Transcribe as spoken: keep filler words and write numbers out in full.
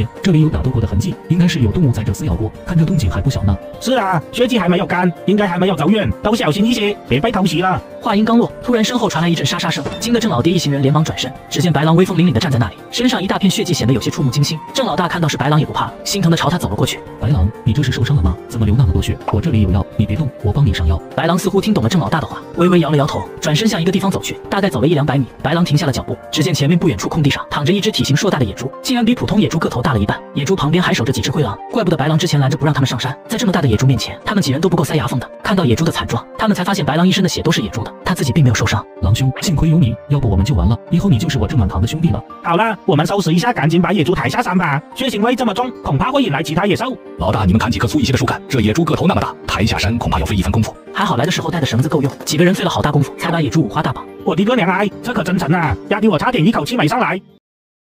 爷，这里有打斗过的痕迹，应该是有动物在这撕咬过，看这动静还不小呢。 是啊，血迹还没有干，应该还没有走远，都小心一些，别被偷袭了。 话音刚落，突然身后传来一阵沙沙声，惊得郑老爹一行人连忙转身，只见白狼威风凛凛地站在那里，身上一大片血迹，显得有些触目惊心。郑老大看到是白狼也不怕了，心疼地朝他走了过去。 白狼，你这是受伤了吗？怎么流那么多血？我这里有药，你别动，我帮你上药。 白狼似乎听懂了郑老大的话，微微摇了摇头，转身向一个地方走去。大概走了一两百米，白狼停下了脚步，只见前面不远处空地上躺着一只体型硕大的野猪，竟然比普通野猪个头大了一半。野猪旁边还守着几只灰狼，怪不得白狼之前拦着不让他们上山，在这么大的野猪面前，他们几人都不够塞牙缝的。看到野猪的惨状，他们才发现白狼一身的血都是野猪的，他自己并没有受伤。 狼兄，幸亏有你，要不我们就完了，以后你就是我郑满堂的兄弟了。 好了，我们收拾一下，赶紧把野猪抬下山吧。血腥味这么重，恐怕会引来其他野兽。 老大，你们砍几棵粗一些的树干，这野猪个头那么大，抬下山恐怕要费一番功夫。 还好来的时候带的绳子够用，几个人费了好大功夫才把野猪五花大绑。 我的个娘哎，这可真沉啊，压得我差点一口气没上来。